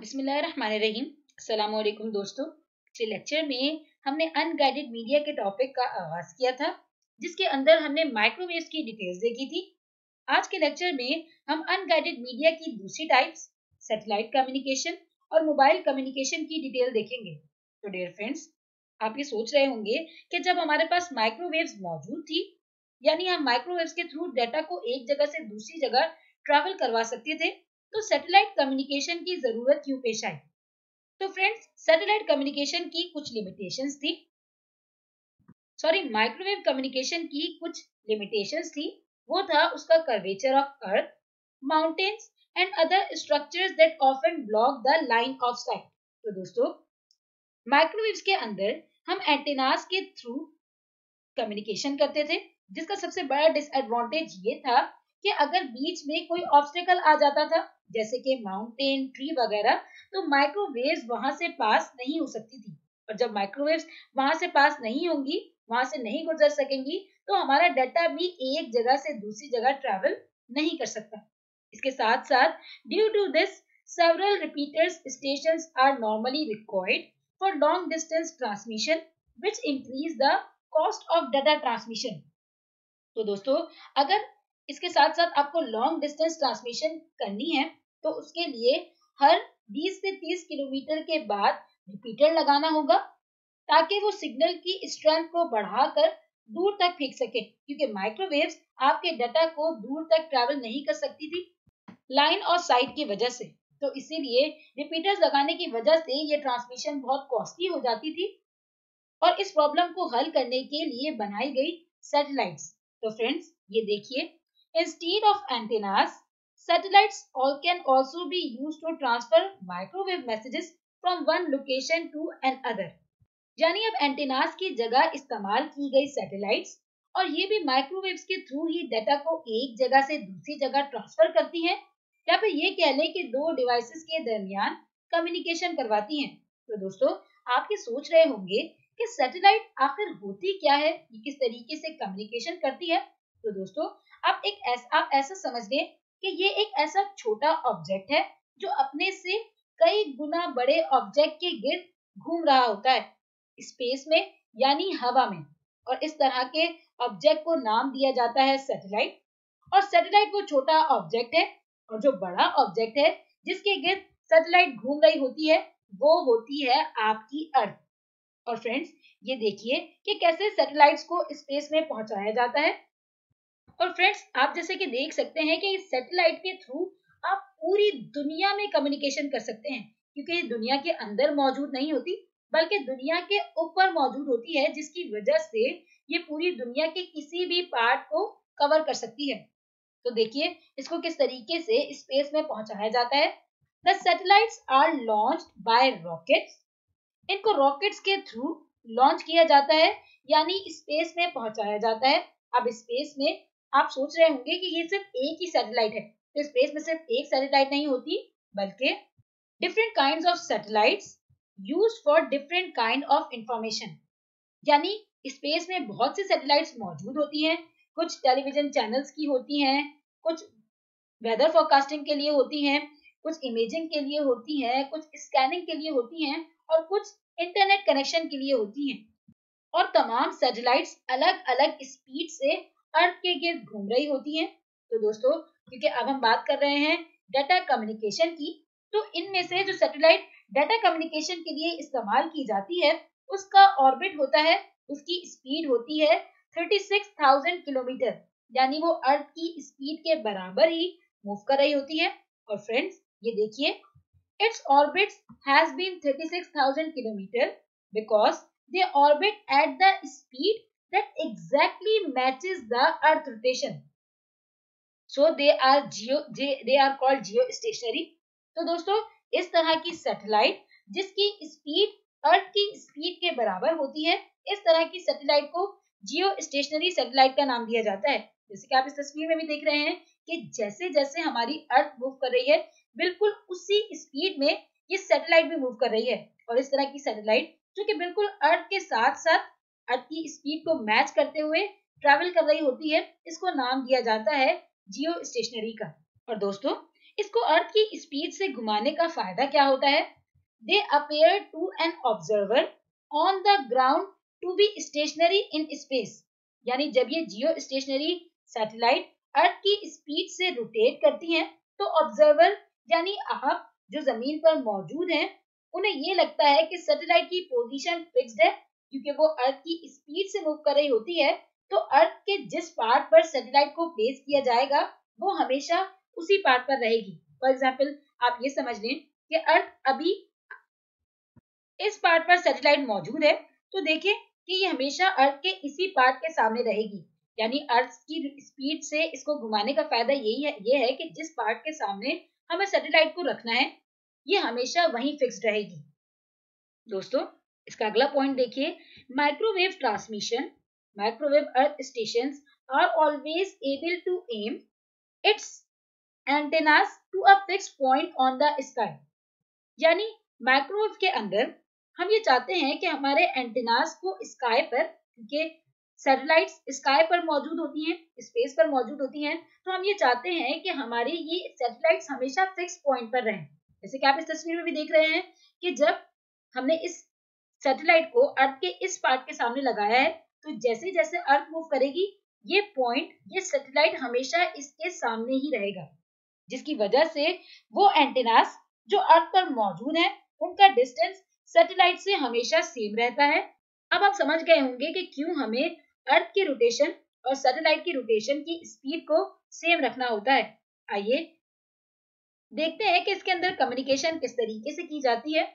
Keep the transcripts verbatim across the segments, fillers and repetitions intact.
बिस्मिल्लाहिर्रहमानिर्रहीम। अस्सलाम वालेकुम दोस्तों। पिछले लेक्चर में हमने अनगाइडेड मीडिया के टॉपिक का आगाज किया था, जिसके अंदर हमने माइक्रोवेव्स की डिटेल्स देखी थी। आज के लेक्चर में हम अनगाइडेड मीडिया की दूसरी टाइप्स, सैटेलाइट कम्युनिकेशन और मोबाइल कम्युनिकेशन की डिटेल देखेंगे। तो डियर फ्रेंड्स, आप ये सोच रहे होंगे कि जब हमारे पास माइक्रोवेव्स मौजूद थी, यानी हम माइक्रोवेव्स के थ्रू डाटा को एक जगह से दूसरी जगह ट्रैवल करवा सकते थे, तो सैटेलाइट कम्युनिकेशन की जरूरत क्यों पेश आई? तो फ्रेंड्स, सैटेलाइट कम्युनिकेशन की कुछ लिमिटेशंस थी, सॉरी माइक्रोवेव कम्युनिकेशन की कुछ लिमिटेशंस थी। वो था उसका curvature of earth, mountains and other structures that often block the line of sight. तो दोस्तों, माइक्रोवेव्स के अंदर हम एंटेनास के थ्रू कम्युनिकेशन करते थे, जिसका सबसे बड़ा डिसएडवांटेज ये था कि अगर बीच में कोई ऑब्स्टेकल आ जाता था, जैसे कि माउंटेन, ट्री वगैरह, तो माइक्रोवेव्स वहां से पास नहीं हो सकती थी। और जब माइक्रोवेव्स वहां से पास नहीं होंगी, वहां से नहीं गुजर सकेंगी, तो हमारा डाटा भी एक जगह से दूसरी जगह ट्रैवल नहीं कर सकता। इसके साथ साथ due to this several repeaters stations are normally required for long distance transmission, which increase the cost of data transmission। तो दोस्तों, अगर इसके साथ साथ आपको लॉन्ग डिस्टेंस ट्रांसमिशन करनी है, तो उसके लिए हर बीस से तीस किलोमीटर के बाद रिपीटर लगाना होगा, ताकि वो सिग्नल की स्ट्रेंथ को बढ़ाकर दूर तक फेंक सके, क्योंकि माइक्रोवेव्स आपके डाटा को दूर तक ट्रैवल नहीं कर सकती थी लाइन और साइट की वजह से। तो इसीलिए रिपीटर्स लगाने की वजह से ये ट्रांसमिशन बहुत कॉस्टली हो जाती थी, और इस प्रॉब्लम को हल करने के लिए बनाई गई सैटेलाइट्स। तो फ्रेंड्स, ये देखिए, instead of antennas, satellites all can also be used to transfer microwave messages from one location to another। यानी अब एंटेनास की जगह इस्तेमाल की गई सैटेलाइट्स, और ये भी माइक्रोवेव्स के थ्रू ही डाटा को एक जगह से दूसरी जगह ट्रांसफर करती हैं, या फिर ये कह लें कि दो डिवाइसेस के दरमियान कम्युनिकेशन करवाती हैं। तो दोस्तों, आप ये सोच रहे होंगे कि सैटेलाइट आखिर होती क्या है, ये किस तरीके से कम्युनिकेशन करती है? तो दोस्तों, आप एक ऐसा आप ऐसा समझ लें कि ये एक ऐसा छोटा ऑब्जेक्ट है जो अपने से कई गुना बड़े ऑब्जेक्ट के गिर्द घूम रहा होता है स्पेस में, यानी हवा में, और इस तरह के ऑब्जेक्ट को नाम दिया जाता है सैटेलाइट। और सैटेलाइट वो छोटा ऑब्जेक्ट है, और जो बड़ा ऑब्जेक्ट है जिसके गिर्द सैटेलाइट घूम रही होती है, वो होती है आपकी अर्थ। और फ्रेंड्स, ये देखिए कि कैसे सैटेलाइट्स को स्पेस में पहुंचाया जाता है। और फ्रेंड्स, आप जैसे कि देख सकते हैं कि इस सैटेलाइट के थ्रू आप पूरी दुनिया में कम्युनिकेशन कर सकते हैं, क्योंकि ये दुनिया के अंदर मौजूद नहीं होती, बल्कि दुनिया के ऊपर मौजूद होती है, जिसकी वजह से ये पूरी दुनिया के किसी भी पार्ट को कवर कर सकती है। तो देखिए इसको किस तरीके से स्पेस में पहुंचाया जाता है। The satellites are launched by rockets. इनको रॉकेट्स के थ्रू लॉन्च किया जाता है, यानी स्पेस में पहुंचाया जाता है। अब स्पेस में आप सोच रहे होंगे कि ये सिर्फ एक ही सैटेलाइट है, तो स्पेस में सिर्फ एक सैटेलाइट नहीं होती, बल्कि different kinds of satellites used for different kind of information. यानी स्पेस में बहुत सी सैटेलाइट्स मौजूद होती हैं, कुछ टेलीविजन चैनल्स की होती हैं, कुछ वेदर फोरकास्टिंग के लिए होती हैं, कुछ इमेजिंग के लिए होती हैं, कुछ स्कैनिंग के लिए होती हैं, और कुछ इंटरनेट कनेक्शन के लिए होती हैं। और तमाम सैटेलाइट्स अलग अलग स्पीड से अर्थ के गिर्द घूम रही होती हैं। तो दोस्तों, क्योंकि अब हम बात कर रहे हैं डाटा कम्युनिकेशन की, तो इनमें से जो सैटेलाइट डाटा कम्युनिकेशन के लिए इस्तेमाल की जाती है, उसका ऑर्बिट होता है, उसकी स्पीड होती है छत्तीस हज़ार किलोमीटर, यानी वो अर्थ की स्पीड के बराबर ही मूव कर रही होती है। और फ्रेंड्स, ये देखिए, इट्स ऑर्बिट हैज बीन छत्तीस हज़ार kilometre because they orbit at the speed that exactly matches the earth rotation, so they are geo they are called geostationary। तो दोस्तों, इस तरह की सैटेलाइट जिसकी स्पीड अर्थ की स्पीड के बराबर होती है, इस तरह की सैटेलाइट को जियो स्टेशनरी सैटेलाइट का नाम दिया जाता है। जैसे कि आप इस तस्वीर में भी देख रहे हैं कि जैसे जैसे हमारी अर्थ मूव कर रही है, बिल्कुल उसी स्पीड में ये सैटेलाइट भी मूव कर रही है। और इस तरह की सैटेलाइट जो कि बिल्कुल अर्थ के साथ साथ अर्थ की स्पीड को मैच करते हुए ट्रैवल कर रही होती है, इसको नाम दिया जाता है जियो स्टेशनरी का। और दोस्तों, इसको अर्थ की स्पीड से घुमाने का फायदा क्या होता है? They appear to an observer on the ground to be stationary in space. यानी जब ये जियो स्टेशनरी सैटेलाइट अर्थ की स्पीड से रोटेट करती हैं, तो ऑब्जर्वर यानी आप जो जमीन पर मौजूद हैं, उन्हें ये लगता है कि सैटेलाइट की पोजीशन फिक्स्ड है, क्योंकि वो अर्थ की स्पीड से मूव कर रही होती है। तो अर्थ के जिस पार्ट पर सैटेलाइट को प्लेस किया जाएगा, वो हमेशा उसी पार्ट पर रहेगी। फॉर एग्जाम्पल, आप ये समझ लें कि अर्थ अभी इस पार्ट पर सैटेलाइट मौजूद है, तो देखें कि ये हमेशा अर्थ के इसी पार्ट के सामने रहेगी। यानी अर्थ की स्पीड से इसको घुमाने का फायदा यही है, ये है कि जिस पार्ट के सामने हमें सैटेलाइट को रखना है, ये हमेशा वहीं फिक्स्ड रहेगी। दोस्तों, इसका अगला पॉइंट देखिए, microwave transmission. Microwave earth stations are always able to aim its antennas to a fixed point on the sky. यानी माइक्रोवेव के अंदर हम ये चाहते हैं कि हमारे एंटेनास को स्काई पर, क्योंकि सैटेलाइट्स स्काई पर मौजूद होती हैं, स्पेस पर मौजूद होती हैं, तो हम ये चाहते हैं कि हमारे ये सैटेलाइट्स हमेशा फिक्स पॉइंट पर रहें। जैसे कि आप इस तस्वीर में भी देख रहे हैं कि जब हमने इस सैटेलाइट को अर्थ के इस पार्ट के सामने लगाया है, तो जैसे जैसे अर्थ मूव करेगी, ये पॉइंट, ये सैटेलाइट हमेशा इसके सामने ही रहेगा, जिसकी वजह से वो एंटेनास जो अर्थ पर मौजूद है, उनका डिस्टेंस सैटेलाइट से हमेशा सेम रहता है। अब आप समझ गए होंगे कि क्यों हमें अर्थ की रोटेशन और सैटेलाइट की रोटेशन की स्पीड को सेम रखना होता है। आइए देखते हैं कि इसके अंदर कम्युनिकेशन किस तरीके से की जाती है।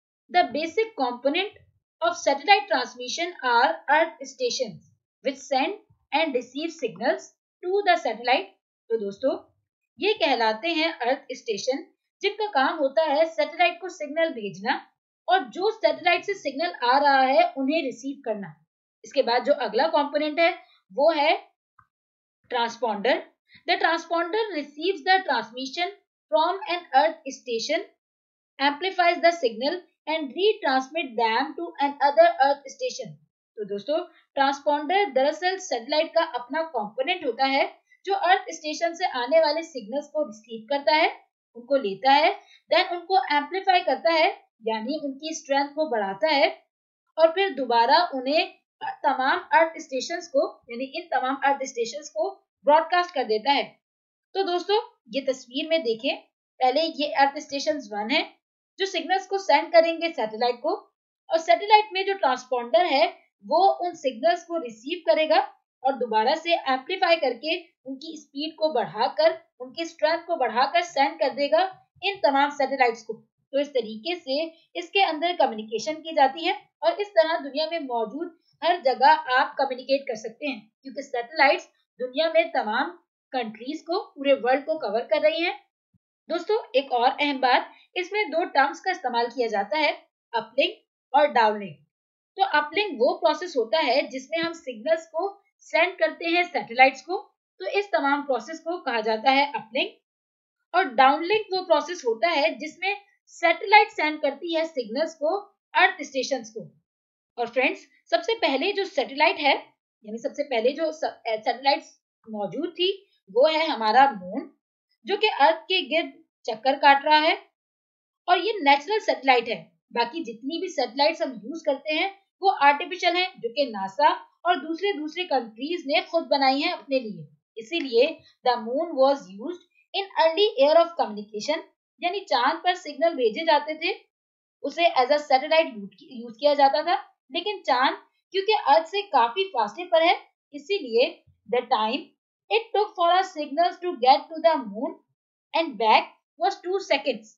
The basic component of satellite transmission are earth stations which send and receive signals to the satellite. तो दोस्तों, ये कहलाते हैं अर्थ स्टेशन, जिनका काम होता है सैटेलाइट को सिग्नल भेजना और जो सैटेलाइट से सिग्नल आ रहा है उन्हें रिसीव करना। इसके बाद जो अगला कंपोनेंट है वो है transponder. The transponder receives the transmission from an earth station, amplifies the signal and retransmit them to an other earth station. तो दोस्तों, ट्रांसपॉन्डर दरअसल सैटेलाइट का अपना कंपोनेंट होता है, जो अर्थ स्टेशन से आने वाले सिग्नल्स को रिसीव करता है, उनको लेता है, देन उनको एम्पलीफाई करता है, यानी उनकी स्ट्रेंथ को बढ़ाता है, और फिर दोबारा उन्हें तमाम अर्थ स्टेशंस को, यानी इन तमाम अर्थ स्टेशंस को ब्रॉडकास्ट कर देता है। तो दोस्तों, ये तस्वीर में देखें, पहले ये अर्थ स्टेशन वन है जो सिग्नल्स को सेंड करेंगे सैटेलाइट को, और सैटेलाइट में जो ट्रांसपॉन्डर है वो उन सिग्नल्स को रिसीव करेगा और दोबारा से एम्पलीफाई करके उनकी स्पीड को बढ़ाकर, उनकी स्ट्रेंथ को बढ़ाकर सेंड कर देगा इन तमाम सैटेलाइट्स को। तो इस तरीके से इसके अंदर कम्युनिकेशन की जाती है, और इस तरह दुनिया में मौजूद हर जगह आप कम्युनिकेट कर सकते हैं, क्योंकि सैटेलाइट्स दुनिया में तमाम कंट्रीज को, पूरे वर्ल्ड को कवर कर रही हैं। दोस्तों, एक और अहम बात, इसमें दो टर्म्स का इस्तेमाल किया जाता है, अपलिंक और डाउनलिंक। तो अपलिंक वो प्रोसेस होता है जिसमें हम सिग्नल्स को सेंड करते हैं सैटेलाइट्स को, तो इस तमाम प्रोसेस को कहा जाता है अपलिंक। और डाउनलिंक वो प्रोसेस होता है जिसमें सैटेलाइट सेंड करती है सिग्नल्स को अर्थ स्टेशंस को। और फ्रेंड्स, सबसे पहले जो सैटेलाइट है, यानी सबसे पहले जो सैटेलाइट मौजूद थी, वो है हमारा मून, जो कि अर्थ के गिर्द चक्कर काट रहा है, और ये नेचुरल सैटेलाइट है। बाकी जितनी भी सैटेलाइट्स हम यूज करते हैं वो आर्टिफिशियल हैं, जो कि नासा और दूसरे दूसरे कंट्रीज ने खुद बनाई हैं अपने लिए। इसीलिए the moon was used in early era of communication, यानी चांद पर सिग्नल भेजे जाते थे, उसे एज अ सैटेलाइट यूज किया जाता था। लेकिन चांद क्योंकि अर्थ से काफी फासले पर है, इसीलिए the time it took for a signals to get to the moon and back was two seconds.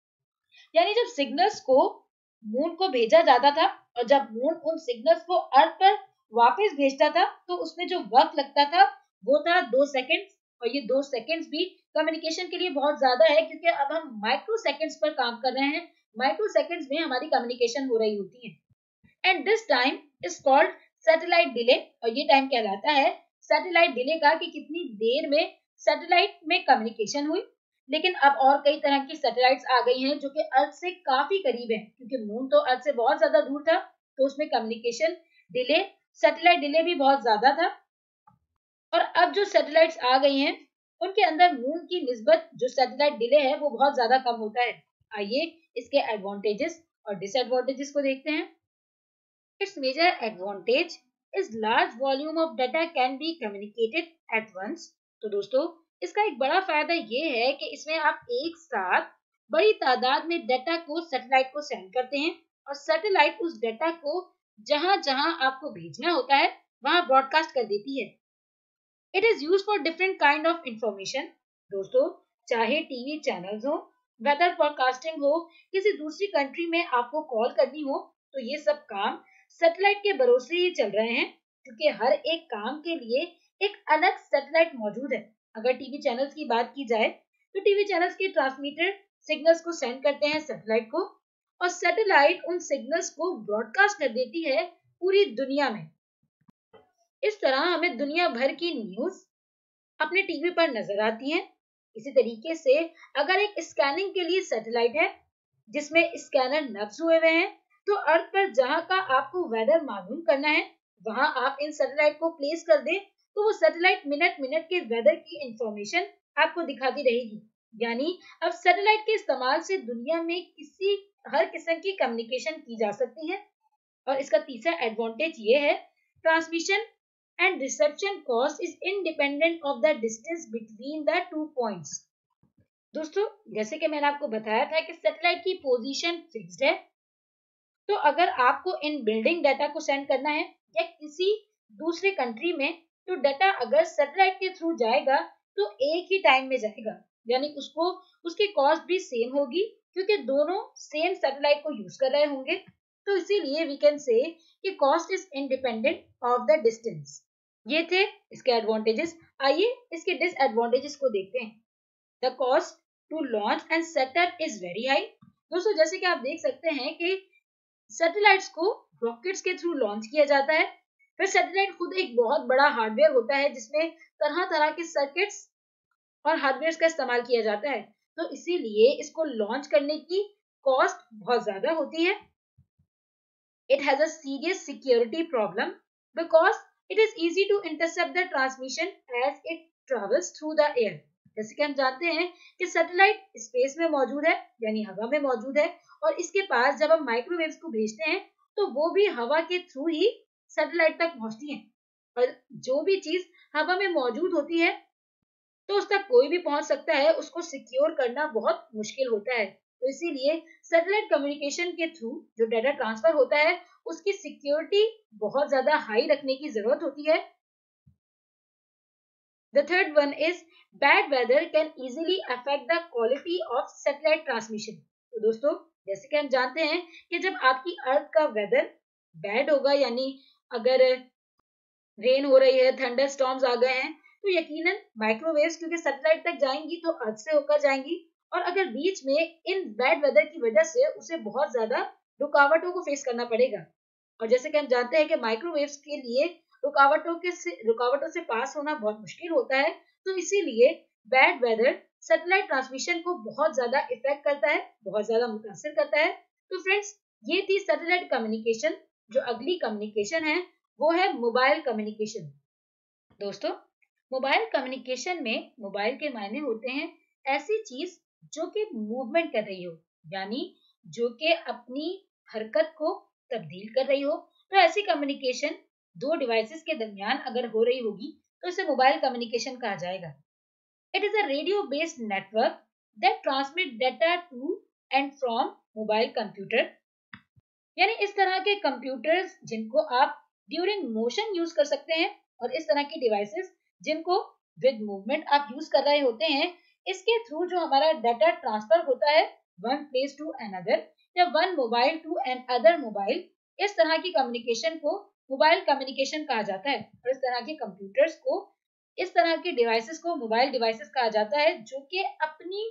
यानी जब सिग्नल्स को मून को भेजा जाता था और जब मून उन सिग्नल्स को अर्थ पर वापस भेजता था, तो उसमें जो वक्त लगता था वो था दो सेकंड्स। और ये दो सेकंड्स भी कम्युनिकेशन के लिए बहुत ज्यादा है, क्योंकि अब हम माइक्रो सेकंड्स पर काम कर रहे हैं। माइक्रो सेकंड्स में हमारी कम्युनिकेशन हो रही होती है। And this time is called satellite delay, और ये टाइम कहलाता है सैटेलाइट डिले का, कि कितनी देर में सैटेलाइट में कम्युनिकेशन हुई। लेकिन अब और कई तरह की सैटेलाइट्स आ गई हैं जो कि अर्थ से काफी करीब हैं, क्योंकि मून तो अर्थ से बहुत ज्यादा दूर था, तो उसमें कम्युनिकेशन डिले, सैटेलाइट डिले भी बहुत ज्यादा था। और अब जो सैटेलाइट्स आ गई हैं उनके अंदर मून की निस्बत जो सैटेलाइट डिले है वो बहुत ज्यादा कम होता है। आइए इसके एडवांटेजेस और डिसएडवांटेजेस को देखते हैं। Its major advantage is large volume of data can be communicated at once। तो दोस्तों इसका एक बड़ा फायदा ये है कि इसमें आप एक साथ बड़ी तादाद में डाटा को सैटेलाइट को सेंड करते हैं और सैटेलाइट उस डाटा को जहां जहां आपको भेजना होता है वहां ब्रॉडकास्ट कर देती है। It is use for different kind of information. दोस्तों चाहे टीवी चैनल्स हो, वेदर फोरकास्टिंग हो, किसी दूसरी कंट्री में आपको कॉल करनी हो, तो ये सब काम सैटेलाइट के भरोसे ही चल रहे हैं, क्योंकि हर एक काम के लिए एक अलग सैटेलाइट मौजूद है। अगर टीवी चैनल्स की बात की जाए तो टीवी चैनल्स के ट्रांसमीटर सिग्नल्स को सेंड करते हैं सैटेलाइट को और सैटेलाइट उन सिग्नल्स को ब्रॉडकास्ट कर देती है पूरी दुनिया में। इस तरह हमें दुनिया भर की न्यूज अपने टीवी पर नजर आती है। इसी तरीके से अगर एक स्कैनिंग के लिए सैटेलाइट है जिसमें स्कैनर नब्ज हुए हुए हैं, तो अर्थ पर जहां का आपको वेदर मालूम करना है वहां आप इन सैटेलाइट को प्लेस कर दें तो वो सैटेलाइट मिनट मिनट के वेदर की इंफॉर्मेशन आपको दिखाती रहेगी। यानी अब सैटेलाइट के इस्तेमाल से दुनिया में किसी हर किस्म की कम्युनिकेशन की जा सकती है। और इसका तीसरा एडवांटेज ये है, transmission and reception cost is independent of the distance between the two points। दोस्तों जैसे कि मैंने आपको बताया था कि सैटेलाइट की पोजीशन फिक्स्ड है, तो अगर आपको इन बिल्डिंग डाटा को सेंड करना है या किसी दूसरे कंट्री में, तो डाटा अगर सैटेलाइट के थ्रू जाएगा तो एक ही टाइम में जाएगा, यानी उसको उसकी कॉस्ट भी सेम होगी क्योंकि दोनों सेम सैटेलाइट को यूज कर रहे होंगे। तो इसीलिए वी कैन से कि cost is independent of the distance. ये थे इसके एडवांटेजेस। आइए इसके डिसएडवांटेजेस को देखते हैं। The cost to launch and setup is very high. दोस्तों जैसे कि आप देख सकते हैं कि सैटेलाइट्स को रॉकेट्स के थ्रू लॉन्च किया जाता है, फिर सैटेलाइट खुद एक बहुत बड़ा हार्डवेयर होता है जिसमें तरह तरह के सर्किट्स और हार्डवेयर का इस्तेमाल किया जाता है, तो इसीलिए इसको लॉन्च करने की कॉस्ट बहुत ज्यादा होती है। It has a serious security problem because it is easy to intercept the transmission as it travels through the air। जैसे कि हम जानते हैं कि सैटेलाइट स्पेस में मौजूद है, यानी हवा में मौजूद है, और इसके पास जब हम माइक्रोवेव्स को भेजते हैं तो वो भी हवा के थ्रू ही सैटेलाइट तक पहुंचती है। और जो भी चीज हवा में मौजूद होती है तो उस तक कोई भी पहुंच सकता है, उसको सिक्योर करना बहुत मुश्किल होता है। तो इसीलिए सैटेलाइट कम्युनिकेशन के थ्रू जो डाटा ट्रांसफर होता है उसकी सिक्योरिटी बहुत ज्यादा हाई रखने की जरूरत होती है। The third one is bad weather can easily affect the quality of satellite transmission. तो दोस्तों जैसे कि हम जानते हैं कि जब आपकी अर्थ का वेदर बैड होगा, यानी अगर रेन हो रही है, थंडर स्टॉर्म्स आ गए हैं, तो यकीनन माइक्रोवेव्स क्योंकि सैटेलाइट तक जाएंगी तो अर्थ से होकर जाएंगी, और अगर बीच में इन बैड वेदर की वजह से उसे बहुत ज्यादा रुकावटों को फेस करना पड़ेगा। और जैसे कि हम जानते हैं कि माइक्रोवेव्स के लिए रुकावटों के से रुकावटों से पास होना बहुत मुश्किल होता है, तो इसीलिए बैड वेदर सैटेलाइट ट्रांसमिशन को बहुत ज्यादा इफेक्ट करता है, बहुत ज्यादा मुतासिर करता है। तो फ्रेंड्स ये थी सैटेलाइट कम्युनिकेशन। जो अगली कम्युनिकेशन है वो है मोबाइल कम्युनिकेशन। दोस्तों मोबाइल कम्युनिकेशन में मोबाइल के मायने होते हैं ऐसी चीज जो कि मूवमेंट कर रही हो, यानी जो कि अपनी हरकत को तब्दील कर रही हो। तो ऐसी कम्युनिकेशन दो डिवाइसेस के दरमियान अगर हो रही होगी तो इसे मोबाइल कम्युनिकेशन कहा जाएगा। It is a radio based network that transmit data to and from mobile computer. यानी इस तरह के कंप्यूटर्स जिनको आप ड्यूरिंग मोशन यूज कर सकते हैं, और इस तरह की डिवाइसेस जिनको विद मूवमेंट आप यूज कर रहे होते हैं, इसके थ्रू जो हमारा डाटा ट्रांसफर होता है वन प्लेस टू अनदर या one mobile to an other mobile, इस तरह की कम्युनिकेशन को मोबाइल कम्युनिकेशन कहा जाता है। और इस तरह के कंप्यूटर्स को, इस तरह के डिवाइसेस को मोबाइल डिवाइसेस कहा जाता है जो कि अपनी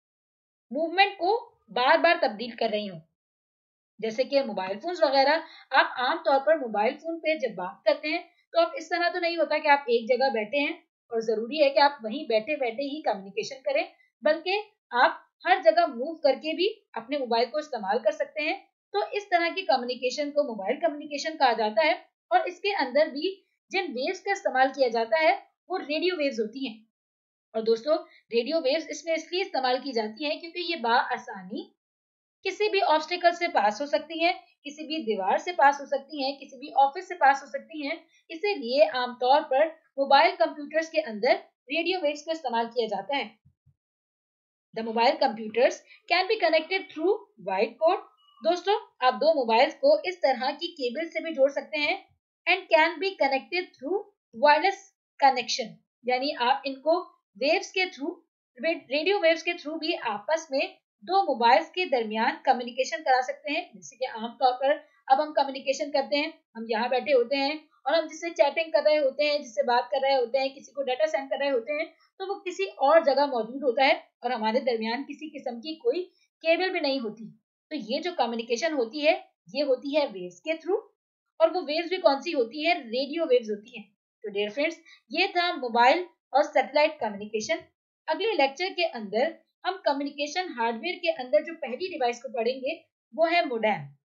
मूवमेंट को बार बार तब्दील कर रही हो। जैसे कि मोबाइल फोन्स वगैरह, आप आमतौर पर मोबाइल फोन पे जब बात करते हैं तो आप इस तरह तो नहीं होता कि आप एक जगह बैठे हैं और जरूरी है कि आप वहीं बैठे बैठे ही कम्युनिकेशन करें, बल्कि आप हर जगह मूव करके भी अपने मोबाइल को इस्तेमाल कर सकते हैं। तो इस तरह की कम्युनिकेशन को मोबाइल कम्युनिकेशन कहा जाता है। और इसके अंदर भी जिन वेव्स का इस्तेमाल किया जाता है वो रेडियो वेव्स होती हैं। और दोस्तों रेडियो वेव्स इसमें इसलिए इस्तेमाल की जाती हैं क्योंकि ये बाआसानी किसी भी ऑब्स्टिकल से पास हो सकती हैं, किसी भी दीवार से पास हो सकती हैं, किसी भी ऑफिस से पास हो सकती हैं। इसीलिए आमतौर पर मोबाइल कंप्यूटर्स के अंदर रेडियो वेव्स का इस्तेमाल किया जाता है। The mobile computers can be connected through wide cord. दोस्तों आप दो मोबाइल्स को इस तरह की केबल से भी जोड़ सकते हैं and can be connected through wireless connection, यानी आप इनको वेव्स के थ्रू, रेडियो वेव्स के थ्रू भी आपस में दो मोबाइल्स के दरमियान कम्युनिकेशन करा सकते हैं। जैसे कि आमतौर पर अब हम कम्युनिकेशन करते हैं, हम यहाँ बैठे होते हैं और हम जिससे चैटिंग कर रहे होते हैं, जिससे बात कर रहे होते हैं, किसी को डाटा सेंड कर रहे होते हैं, तो वो किसी और जगह मौजूद होता है और हमारे दरमियान किसी किस्म की कोई केबल भी नहीं होती। तो ये जो कम्युनिकेशन होती है ये होती है वेव्स के थ्रू, और वो वेव्स भी कौन सी होती है? रेडियो वेव्स होती हैं। तो डियर फ्रेंड्स, ये था मोबाइल और सैटेलाइट कम्युनिकेशन। अगले लेक्चर के अंदर हम कम्युनिकेशन हार्डवेयर के अंदर जो पहली डिवाइस को पढ़ेंगे वो है मोडेम।